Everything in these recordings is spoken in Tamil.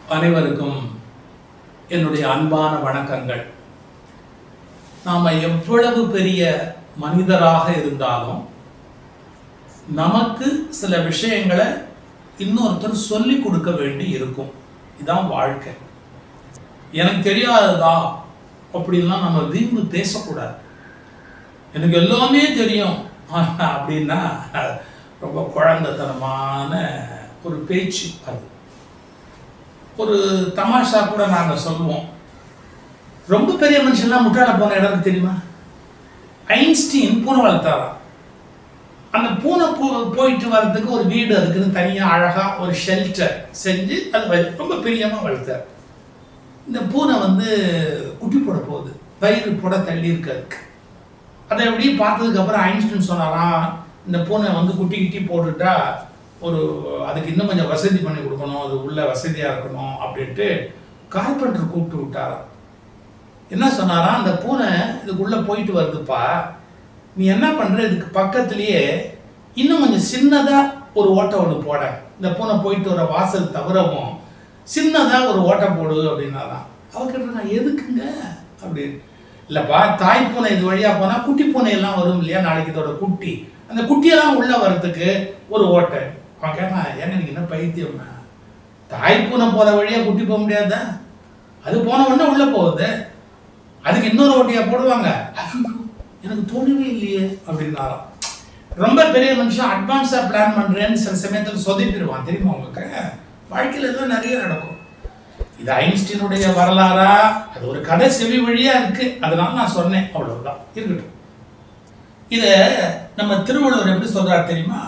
அனைவருக்கும் என்னுடைய அன்பான வணக்கங்கள். நாம் எவ்வளவு பெரிய மனிதராக இருந்தாலும் நமக்கு சில விஷயங்களை இன்னொருத்தர் சொல்லி கொடுக்க வேண்டி இருக்கும். இதான் வாழ்க்கை. எனக்கு தெரியாததா அப்படின்லாம் நம்ம வீம்பு பேசக்கூடாது. எனக்கு எல்லாமே தெரியும் அப்படின்னா ரொம்ப குழந்தைத்தனமான ஒரு பேச்சு. அது ஒரு தமாஷா கூட நாங்கள் சொல்லுவோம். ரொம்ப பெரிய மனுஷன்லாம் முட்டாள போன இடம் தெரியுமா? ஐன்ஸ்டீன் பூனை வளர்த்தாராம். அந்த பூனை போயிட்டு வர்றதுக்கு ஒரு வீடு அதுக்குன்னு தனியாக அழகாக ஒரு ஷெல்டர் செஞ்சு அது ரொம்ப பெரியமாக வளர்த்தார். இந்த பூனை குட்டி போட போகுது, வயிறு போட தள்ளி இருக்காது. அதை எப்படி பார்த்ததுக்கப்புறம் ஐன்ஸ்டீன் சொன்னாராம், இந்த பூனை குட்டி கிட்டி போட்டுட்டா அதுக்கு இன்னும் கொஞ்சம் வசதி பண்ணி கொடுக்கணும், அது உள்ள வசதியாக இருக்கணும் அப்படின்ட்டு கார்பெண்டர் கூப்பிட்டு விட்டாராம். என்ன சொன்னாராம், அந்த பூனை இதுக்குள்ளே போயிட்டு வருதுப்பா, நீ என்ன பண்ணுற, இதுக்கு பக்கத்துலேயே இன்னும் கொஞ்சம் சின்னதாக ஒரு ஓட்டை ஒன்று போட, இந்த பூனை போயிட்டு வர வாசல் தவிரவும் சின்னதாக ஒரு ஓட்டை போடு அப்படின்னாராம். அவர்கிட்ட நான் எதுக்குங்க அப்படின்னு, இல்லைப்பா தாய் பூனை இது வழியாக போனால் குட்டி பூனை எல்லாம் வரும் இல்லையா, நாளைக்கு இதோட குட்டி, அந்த குட்டியெல்லாம் உள்ளே வர்றதுக்கு ஒரு ஓட்டை. அவன் கேட்டான், ஏங்க நீங்கள் என்ன பைத்தியம்னா, தாய் பூனை போகிற வழியாக குட்டி போக முடியாதா, அது போன உடனே உள்ளே போகுது, அதுக்கு இன்னொரு ஓட்டையாக போடுவாங்க. எனக்கு தோணவே இல்லையே அப்படின்னாராம். ரொம்ப பெரிய மனுஷன் அட்வான்ஸாக பிளான் பண்ணுறேன்னு சில சமயத்தில் சொதப்பிடுவான் தெரியுமா உங்களுக்கு. வாழ்க்கையில் இதெல்லாம் நிறைய நடக்கும். இது ஐன்ஸ்டீனுடைய வரலாறா, அது ஒரு கதை செவி வழியாக இருக்குது, அதனால நான் சொன்னேன், அவ்வளவுதான் இருக்கட்டும். இதை நம்ம திருவள்ளுவர் எப்படி சொல்றாரு தெரியுமா?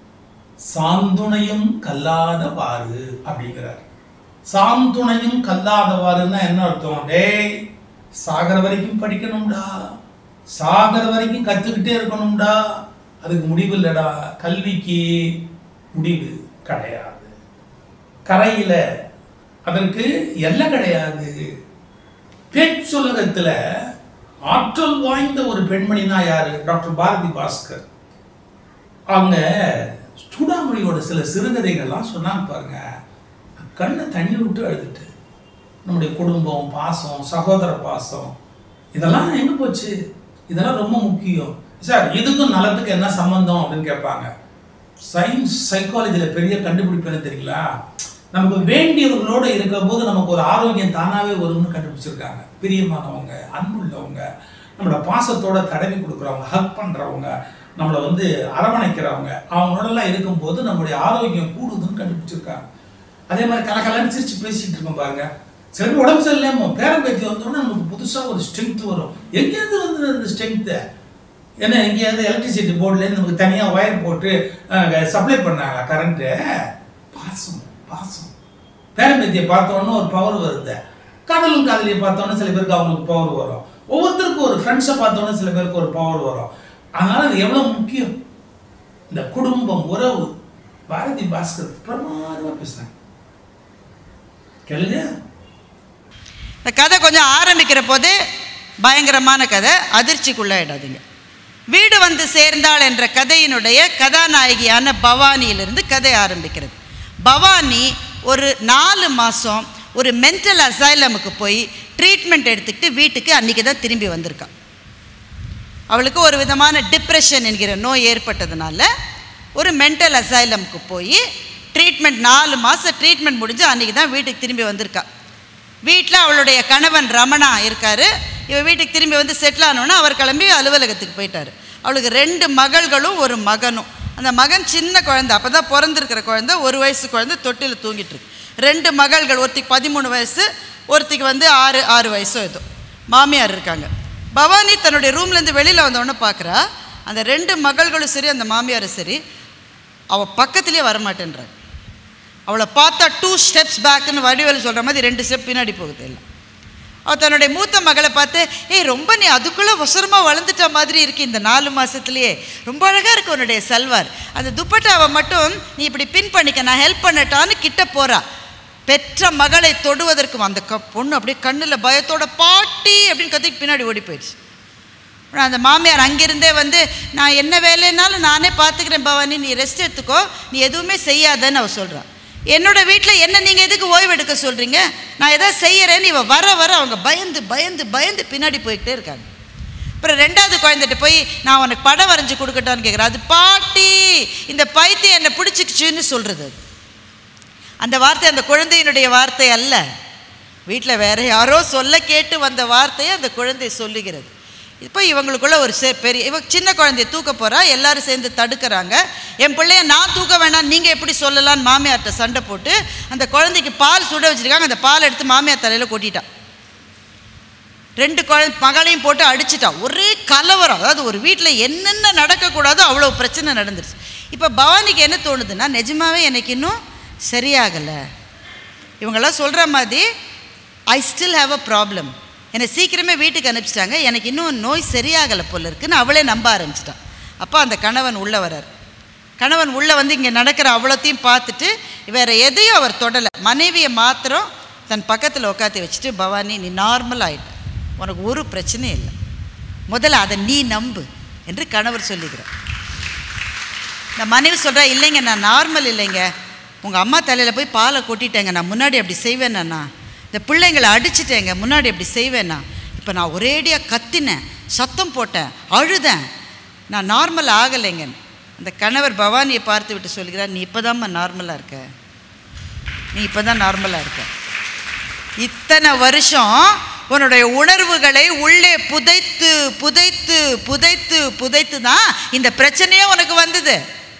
சாந்துணையும் கல்லாதவாறு அப்படிங்கிறார். சாந்துணையும் கல்லாதவாறுன்னா என்ன அர்த்தம்? டேய், சாகர வரைக்கும் படிக்கணும்டா, சாகர வரைக்கும் கத்துக்கிட்டே இருக்கணும்டா, அதுக்கு முடிவு இல்லடா, கல்விக்கு முடிவு கிடையாது, கரையில அதற்கு எல்லை கிடையாது. பேச்சுலகத்துல ஆற்றல் வாய்ந்த ஒரு பெண்மணினா யாரு? டாக்டர் பாரதி பாஸ்கர். அவங்க சூடாமணியோட சில சிறுகதைகள்லாம் சொன்னாங்க பாருங்க, கண்ணை தண்ணி விட்டு அழுதுட்டு. நம்முடைய குடும்பம், பாசம், சகோதர பாசம், இதெல்லாம் எங்கே போச்சு? இதெல்லாம் ரொம்ப முக்கியம் சார். இதுக்கும் நலத்துக்கு என்ன சம்பந்தம் அப்படின்னு கேட்பாங்க. சயின்ஸ் சைக்காலஜியில் பெரிய கண்டுபிடிப்பு என்ன தெரியுங்களா? நமக்கு வேண்டியவர்களோடு இருக்கிற போது நமக்கு ஒரு ஆரோக்கியம் தானாகவே வரும்னு கண்டுபிடிச்சிருக்காங்க. பிரியமானவங்க, அன்புள்ளவங்க, நம்மளோட பாசத்தோட தடவி கொடுக்குறவங்க, ஹக் பண்ணுறவங்க, நம்மளை அரவணைக்கிறவங்க, அவங்களோடலாம் இருக்கும்போது நம்மளுடைய ஆரோக்கியம் கூடுதுன்னு கண்டுபிடிச்சிருக்காங்க. அதே மாதிரி கலக்கலன்னு சிரிச்சு பேசிகிட்டு இருக்கோம் பாருங்க. சரி, உடம்பு சரியில்லாம பேரம்பேத்தி வந்தோன்னா நமக்கு புதுசாக ஒரு ஸ்ட்ரென்த் வரும். எங்கேயாவது அந்த ஸ்ட்ரென்த்து ஏன்னா எங்கேயாவது எலக்ட்ரிசிட்டி போர்ட்லேருந்து நமக்கு தனியாக ஒயர் போட்டு சப்ளை பண்ணாங்க கரண்ட்டு. பாசம் பாசம். பேரம்பேத்தியை பார்த்தோன்னா ஒரு பவர் வருது. காதலும் காதலியை பார்த்தோன்னா சில பேருக்கு அவங்களுக்கு பவர் வரும். ஒவ்வொருத்தருக்கும் ஒரு ஃப்ரெண்ட்ஸை பார்த்தோன்னா சில பேருக்கு ஒரு பவர் வரும். அதனால அது எவ்வளோ முக்கியம் இந்த குடும்பம், உறவு. பாரதி பாஸ்கர் பிரமாதமாக பேசுறாங்க, கேளுங்க. இந்த கதை கொஞ்சம் ஆரம்பிக்கிற போது பயங்கரமான கதை, அதிர்ச்சிக்குள்ளாயிடாதீங்க. வீடு வந்து சேர்ந்தாள் என்ற கதையினுடைய கதாநாயகியான பவானியிலிருந்து கதை ஆரம்பிக்கிறது. பவானி ஒரு 4 மாதம் ஒரு மென்டல் அசைலமுக்கு போய் ட்ரீட்மெண்ட் எடுத்துக்கிட்டு வீட்டுக்கு அன்றைக்கி தான் திரும்பி வந்திருக்கான். அவளுக்கு ஒரு விதமான டிப்ரெஷன் என்கிற நோய் ஏற்பட்டதுனால ஒரு மென்டல் அசைலமுக்கு போய் ட்ரீட்மெண்ட் 4 மாதம் ட்ரீட்மெண்ட் முடிஞ்சு அன்றைக்கி தான் வீட்டுக்கு திரும்பி வந்திருக்கா. வீட்டில் அவளுடைய கணவன் ரமணா இருக்கார். இவள் வீட்டுக்கு திரும்பி வந்து செட்டில் ஆனோன்னா அவர் கிளம்பி அலுவலகத்துக்கு போயிட்டார். அவளுக்கு 2 மகள்களும் ஒரு மகனும். அந்த மகன் சின்ன குழந்தை, அப்போ தான் பிறந்திருக்கிற குழந்தை, 1 வயசு குழந்தை, தொட்டில் தூங்கிட்டு இருக்கு. 2 மகள்கள், ஒருத்திக்கு 13 வயசு, ஒருத்திக்கு 6 வயசோ ஏதோ. மாமியார் இருக்காங்க. பவானி தன்னுடைய ரூம்லேருந்து வெளியில் வந்தோடனே பார்க்குறா, அந்த 2 மகள்களும் சரி அந்த மாமியாரும் சரி அவள் பக்கத்துலேயே வரமாட்டேன்றாங்க. அவளை பார்த்தா 2 ஸ்டெப்ஸ் பேக்குன்னு வடிவேல் சொல்கிற மாதிரி 2 ஸ்டெப் பின்னாடி போகுது எல்லாம். அவள் தன்னுடைய மூத்த மகளை பார்த்து, ரொம்ப நீ அதுக்குள்ளே ஒசரமாக வளர்ந்துட்ட மாதிரி இருக்கு, இந்த 4 மாதத்துலேயே ரொம்ப அழகாக இருக்கு உன்னுடைய சல்வார், அந்த துப்பட்டாவை மட்டும் நீ இப்படி பின் பண்ணிக்க, நான் ஹெல்ப் பண்ணட்டான்னு கிட்ட போகிறா. பெற்ற மகளை தொடுவதற்கு அந்த பொண்ணு அப்படியே கண்ணில் பயத்தோட பாட்டி அப்படின்னு கத்திக்கு பின்னாடி ஓடி போயிடுச்சு. அந்த மாமியார் அங்கிருந்தே நான் என்ன வேலைன்னாலும் நானே பார்த்துக்கிறேன் பவானி, நீ ரெஸ்ட் எடுத்துக்கோ, நீ எதுவுமே செய்யாதன்னு அவள் சொல்கிறான். என்னோடய வீட்டில் என்ன நீங்கள் எதுக்கு ஓய்வு எடுக்க சொல்கிறீங்க? நான் எதாவது செய்கிறேன்னு இவன் வர வர அவங்க பயந்து பயந்து பயந்து பின்னாடி போய்கிட்டே இருக்காங்க. அப்புறம் 2வது குழந்தைகிட்ட போய் நான் உனக்கு படம் வரைஞ்சி கொடுக்கட்டான்னு கேட்குறேன். அது பாட்டி இந்த பைத்தியம் என்னை பிடிச்சிக்கிச்சுன்னு சொல்கிறது. அந்த வார்த்தை அந்த குழந்தையினுடைய வார்த்தை அல்ல, வீட்டில் வேறு யாரோ சொல்ல கேட்டு வந்த வார்த்தையை அந்த குழந்தை சொல்லுகிறது. இப்போ இவங்களுக்குள்ள ஒரு பெரிய சின்ன குழந்தைய தூக்க போகிறா, எல்லோரும் சேர்ந்து தடுக்கிறாங்க. என் பிள்ளைய நான் தூக்க வேணாம், நீங்கள் எப்படி சொல்லலான்னு மாமியார்கிட்ட சண்டை போட்டு அந்த குழந்தைக்கு பால் சுட வச்சுருக்காங்க. அந்த பால் எடுத்து மாமியார் தலையில் கொட்டிட்டான். 2 மகளையும் போட்டு அடிச்சிட்டான். ஒரே கலவரம். அதாவது ஒரு வீட்டில் என்னென்ன நடக்கக்கூடாதோ அவ்வளோ பிரச்சனை நடந்துருச்சு. இப்போ பவானிக்கு என்ன தோணுதுன்னா, நிஜமாவே எனக்கு இன்னும் சரியாகலை. இவங்கெல்லாம் சொல்கிற மாதிரி I still have a problem, என்னை சீக்கிரமே வீட்டுக்கு அனுப்பிச்சிட்டாங்க, எனக்கு இன்னும் நோய் சரியாகலை போல இருக்குன்னு அவளே நம்ப ஆரம்பிச்சிட்டான். அப்போ அந்த கணவன் உள்ளே வர்றார். கணவன் உள்ளே வந்து இங்கே நடக்கிற அவ்வளோத்தையும் பார்த்துட்டு வேறு எதையும் அவர் தொடலை. மனைவியை மாத்திரம் தன் பக்கத்தில் உட்காந்து வச்சுட்டு, பவானி நீ நார்மல் ஆகிட்ட, உனக்கு ஒரு பிரச்சனையும் இல்லை, முதல்ல அதை நீ நம்பு என்று கணவர் சொல்லிக்கிறார். இந்த மனைவி சொல்கிறா, இல்லைங்க நான் நார்மல் இல்லைங்க, உங்கள் அம்மா தலையில் போய் பாலை கொட்டிட்டேங்க, நான் முன்னாடி அப்படி செய்வேண்ணா, இந்த பிள்ளைங்களை அடிச்சிட்டேங்க, முன்னாடி அப்படி செய்வேண்ணா, இப்போ நான் ஒரேடியாக கத்தினேன், சத்தம் போட்டேன், அழுதேன், நான் நார்மல் ஆகலைங்க. அந்த கணவர் பவானியை பார்த்து விட்டு சொல்கிறார், நீ இப்போ தான்மா நார்மலாக இருக்க, நீ இப்போ தான் நார்மலாக இருக்க. இத்தனை வருஷம் உன்னுடைய உணர்வுகளை உள்ளே புதைத்து புதைத்து புதைத்து புதைத்து தான் இந்த பிரச்சனையே உனக்கு வந்தது.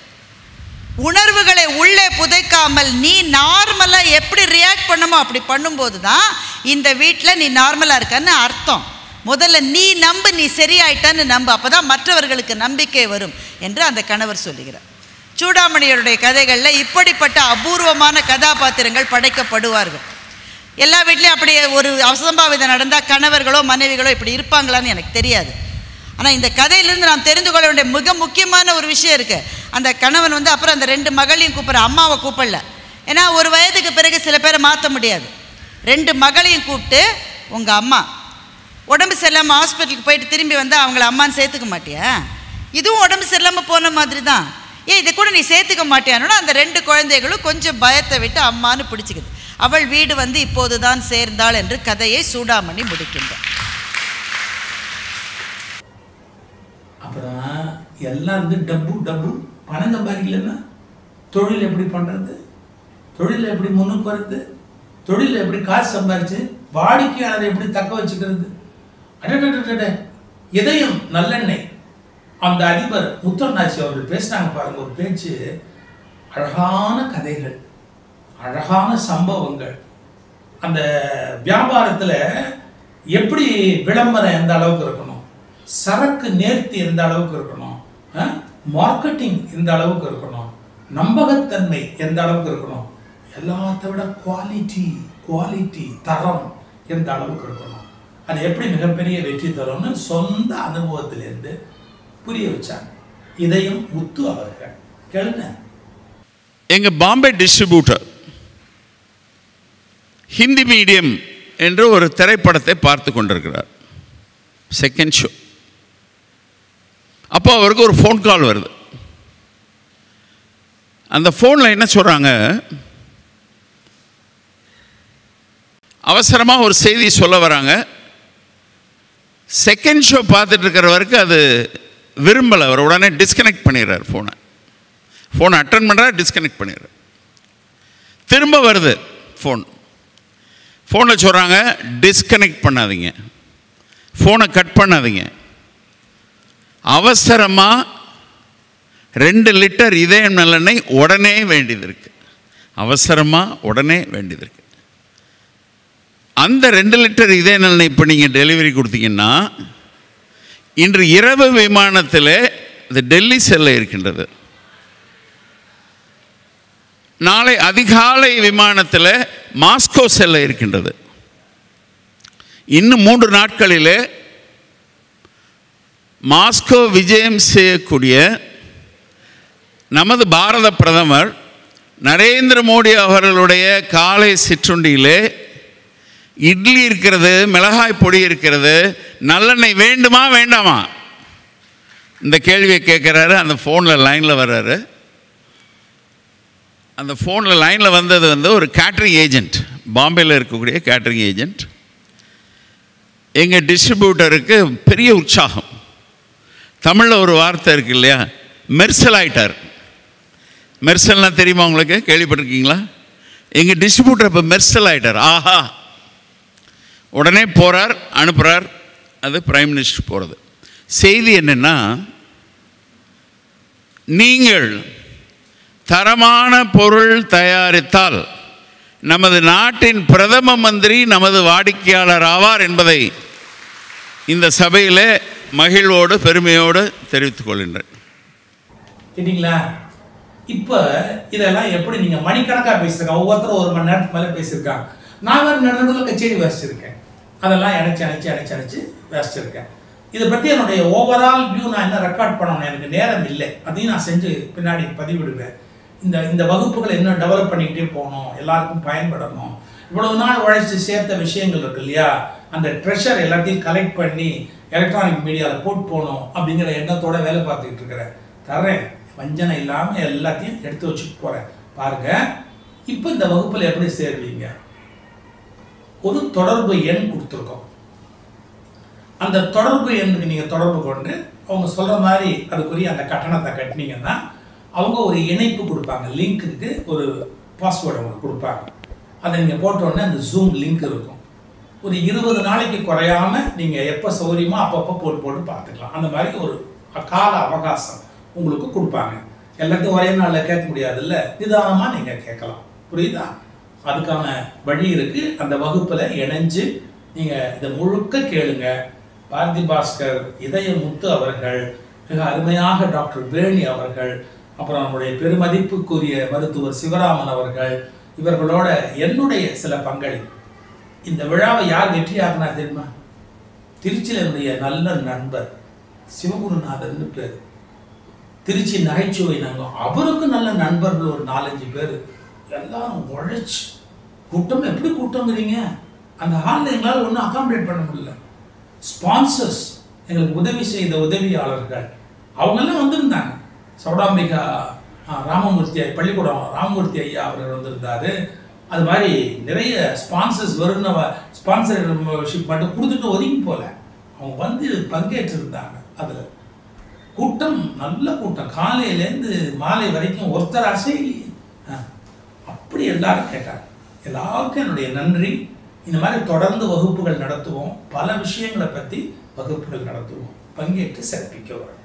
உணர்வுகளை உள்ளே புதைக்காமல் நீ நார்மலாக எப்படி ரியாக்ட் பண்ணுமோ அப்படி பண்ணும்போது தான் இந்த வீட்டில் நீ நார்மலாக இருக்கன்னு அர்த்தம். முதல்ல நீ நம்பு, நீ சரியாயிட்டான்னு நம்பு, அப்போ தான் மற்றவர்களுக்கு நம்பிக்கை வரும் என்று அந்த கணவர் சொல்லுகிறார். சூடாமணியருடைய கதைகளில் இப்படிப்பட்ட அபூர்வமான கதாபாத்திரங்கள் படைக்கப்படுவார்கள். எல்லா வீட்லேயும் அப்படி ஒரு அசம்பாவிதம் நடந்தால் கணவர்களோ மனைவிகளோ இப்படி இருப்பாங்களான்னு எனக்கு தெரியாது. ஆனால் இந்த கதையிலேருந்து நாம் தெரிந்து கொள்ள வேண்டிய மிக முக்கியமான ஒரு விஷயம் இருக்குது. அந்த கணவன் வந்து அப்புறம் அந்த 2 மகளையும் கூப்பிட்ற, அம்மாவை கூப்பிடல, ஏன்னா ஒரு வயதுக்கு பிறகு சில பேரை மாற்ற முடியாது. 2 மகளையும் கூப்பிட்டு, உங்கள் அம்மா உடம்பு சரியில்லாமல் ஹாஸ்பிட்டலுக்கு போயிட்டு திரும்பி வந்தால் அவங்கள அம்மான்னு சேர்த்துக்க மாட்டியா? இதுவும் உடம்பு சரியில்லாமல் போன மாதிரி தான், இதை கூட நீ சேர்த்துக்க மாட்டியானோன்னா அந்த 2 குழந்தைகளும் கொஞ்சம் பயத்தை விட்டு அம்மானு பிடிச்சிக்குது. அவள் வீடு வந்து இப்போது தான் சேர்ந்தாள் என்று கதையை சூடாமணி முடிக்கின்றார். அப்புறம் எல்லாம் வந்து டப்பு டப்பு பணம் சம்பாதிக்கலன்னா தொழில் எப்படி பண்ணுறது, தொழில் எப்படி முன்னுக்கு வருது, தொழில் எப்படி காசு சம்பாதிச்சு வாடிக்கையாளரை எப்படி தக்க வச்சுக்கிறது. அடடட இதயம் நல்லெண்ணெய். அந்த அதிபர் முத்தநாச்சி அவர்கள் பேசினாங்க பாருங்க, ஒரு பேச்சு, அழகான கதைகள், அழகான சம்பவங்கள். அந்த வியாபாரத்தில் எப்படி விளம்பரம் எந்த அளவுக்கு இருக்கணும், சரக்கு நேர்த்தி எந்த அளவுக்கு இருக்கணும், மார்க்கெட்டிங் எந்த அளவுக்கு இருக்கணும், நம்பகத்தன்மை எந்த அளவுக்கு இருக்கணும், எல்லாத்த விட குவாலிட்டி தரம் எந்த அளவுக்கு இருக்கணும், அது எப்படி மிகப்பெரிய வெற்றி தரும்னு சொந்த அனுபவத்திலிருந்து புரிய வச்சாங்க. இதையும் முத்து அவர்கள் கேளுங்க. எங்க பாம்பே டிஸ்ட்ரிபியூட்டர் ஹிந்தி மீடியம் என்று ஒரு திரைப்படத்தை பார்த்து கொண்டிருக்கிறார், செகண்ட் ஷோ. அப்போ அவருக்கு ஒரு ஃபோன் கால் வருது. அந்த ஃபோனில் என்ன சொல்கிறாங்க, அவசரமாக ஒரு செய்தி சொல்ல வராங்க. செகண்ட் ஷோ பார்த்துட்டு இருக்கிறவருக்கு அது விரும்பலை, அவர் உடனே டிஸ்கனெக்ட் பண்ணிடுறார் ஃபோனை அட்டன் பண்ணுறார், டிஸ்கனெக்ட் பண்ணிடுறார். திரும்ப வருது ஃபோனில் சொல்கிறாங்க, டிஸ்கனெக்ட் பண்ணாதீங்க, ஃபோனை கட் பண்ணாதீங்க, அவசரமாக 2 லிட்டர் இதயம் நல்லெண்ணெய் உடனே வேண்டியது இருக்கு, அவசரமாக உடனே வேண்டியது இருக்கு. அந்த 2 லிட்டர் இதய நல்லெண்ணெய் இப்போ நீங்கள் டெலிவரி கொடுத்தீங்கன்னா இன்று இரவு விமானத்தில் இது டெல்லி செல்ல இருக்கின்றது, நாளை அதிகாலை விமானத்தில் மாஸ்கோ செல்ல இருக்கின்றது. இன்னும் 3 நாட்களில் மாஸ்கோ விஜயம் செய்யக்கூடிய நமது பாரத பிரதமர் நரேந்திர மோடி அவர்களுடைய காலை சிற்றுண்டியிலே இட்லி இருக்கிறது, மிளகாய் பொடி இருக்கிறது, நல்லெண்ணெய் வேண்டுமா வேண்டாமா இந்த கேள்வியை கேட்குறாரு. அந்த ஃபோனில் லைனில் வர்றாரு. அந்த ஃபோனில் லைனில் வந்தது வந்து ஒரு கேட்ரிங் ஏஜெண்ட், பாம்பேயில் இருக்கக்கூடிய கேட்ரிங் ஏஜெண்ட். எங்கள் டிஸ்ட்ரிபியூட்டருக்கு பெரிய உற்சாகம். தமிழில் ஒரு வார்த்தை இருக்குது இல்லையா, மெர்சல் ஆயிட்டார். மெர்சல்னால் தெரியுமா உங்களுக்கு, கேள்விப்பட்டிருக்கீங்களா? எங்கள் டிஸ்ட்ரிபியூட்டர் இப்போ மெர்சல் ஆகிட்டார். ஆஹா, உடனே போகிறார், அனுப்புகிறார். அது பிரைம் மினிஸ்டர் போகிறது. செய்தி என்னென்னா, நீங்கள் தரமான பொருள் தயாரித்தால் நமது நாட்டின் பிரதம மந்திரி நமது வாடிக்கையாளர் ஆவார் என்பதை இந்த சபையில் மகிழ்வோடு பெருமையோடு தெரிவித்துக் கொள்கின்றேன். கேட்டீங்களா? இப்போ இதெல்லாம் எப்படி நீங்கள் மணிக்கணக்காக பேசியிருக்காங்க, ஒவ்வொருத்தரும் 1 மணி நேரத்துக்கு மேலே பேசியிருக்காங்க. நான் வேறு நடுவில் கச்சேரி வாசிச்சிருக்கேன், அதெல்லாம் அணைச்சி வாசிச்சிருக்கேன். இதை பற்றி என்னுடைய ஓவரால் வியூ நான் என்ன ரெக்கார்ட் பண்ணணும், எனக்கு நேரம் இல்லை. அதையும் நான் செஞ்சு பின்னாடி பதிவிடுவேன். இந்த வகுப்புகளை இன்னும் டெவலப் பண்ணிக்கிட்டே போகணும், எல்லாருக்கும் பயன்படணும். இவ்வளவு நாள் உழைச்சி சேர்த்த விஷயங்கள் இருக்கு இல்லையா, அந்த ட்ரெஷர் எல்லாத்தையும் கலெக்ட் பண்ணி எலக்ட்ரானிக் மீடியாவில் போட்டு போகணும் அப்படிங்கிற எண்ணத்தோட வேலை பார்த்துக்கிட்டு இருக்கிறேன். தர்றேன், வஞ்சனை இல்லாமல் எல்லாத்தையும் எடுத்து வச்சுட்டு போகிறேன். பாருங்கள், இப்போ இந்த வகுப்பில் எப்படி சேருவீங்க? ஒரு தொடர்பு எண் கொடுத்துருக்கோம். அந்த தொடர்பு எண்ணுக்கு நீங்கள் தொடர்பு கொண்டு அவங்க சொல்கிற மாதிரி அதுக்குரிய அந்த கட்டணத்தை கட்டினீங்கன்னா அவங்க ஒரு இணைப்பு கொடுப்பாங்க. லிங்க்குக்கு ஒரு பாஸ்வேர்டு அவங்க கொடுப்பாங்க. அதை நீங்கள் போட்டோடனே அந்த ஜூம் லிங்க் இருக்கும். ஒரு 20 நாளைக்கு குறையாமல் நீங்கள் எப்போ சௌகரியமோ அப்பப்போ போட்டு பார்த்துக்கலாம். அந்த மாதிரி ஒரு கால அவகாசம் உங்களுக்கு கொடுப்பாங்க. எல்லாத்தையும் ஒரே நாளில் கேட்க முடியாதுல்ல, நிதானமாக நீங்கள் கேட்கலாம். புரியுதா? அதுக்கான வழி இருக்குது. அந்த வகுப்பில் இணைஞ்சு நீங்கள் இதை முழுக்க கேளுங்க. பாரதி பாஸ்கர், இதயமுத்து அவர்கள், மிக அருமையாக டாக்டர் வேணி அவர்கள், அப்புறம் நம்முடைய பெருமதிப்புக்குரிய மருத்துவர் சிவராமன் அவர்கள், இவர்களோட என்னுடைய சில பங்களிப்பு. இந்த விழாவை யார் வெற்றியாகினா தெரியுமா? திருச்சியில் என்னுடைய நல்ல நண்பர் சிவகுருநாதன் பேர், திருச்சி நகைச்சுவை நாங்கள், அவருக்கு நல்ல நண்பர்கள் ஒரு 4-5 பேர், எல்லாரும் உழைச்சி. கூட்டம் எப்படி கூட்டங்கிறீங்க? அந்த ஹாலில் எங்களால் ஒன்றும் அகாமடேட் பண்ண முடியல. ஸ்பான்சர்ஸ், எங்களுக்கு உதவி செய்த உதவியாளர்கள், அவங்கெல்லாம் வந்திருந்தாங்க. சௌடாம்பிகா ராமமூர்த்தி, பள்ளிக்கூடம் ராமமூர்த்தி ஐயா அவர்கள் வந்திருந்தார். அது மாதிரி நிறைய ஸ்பான்சர்ஸ் ஸ்பான்சர்ஷிப் மட்டும் கொடுத்துட்டு ஒதுங்கி போல அவங்க வந்து பங்கேற்றிருந்தாங்க. அதில் கூட்டம் நல்ல கூட்டம், காலையிலேருந்து மாலை வரைக்கும் ஒருத்தர் அசைலி. அப்படி எல்லாரும் கேட்டாங்க. எல்லாருக்கும் என்னுடைய நன்றி. இந்த மாதிரி தொடர்ந்து வகுப்புகள் நடத்துவோம், பல விஷயங்களை பற்றி வகுப்புகள் நடத்துவோம். பங்கேற்று சிறப்பிக்க வரும்.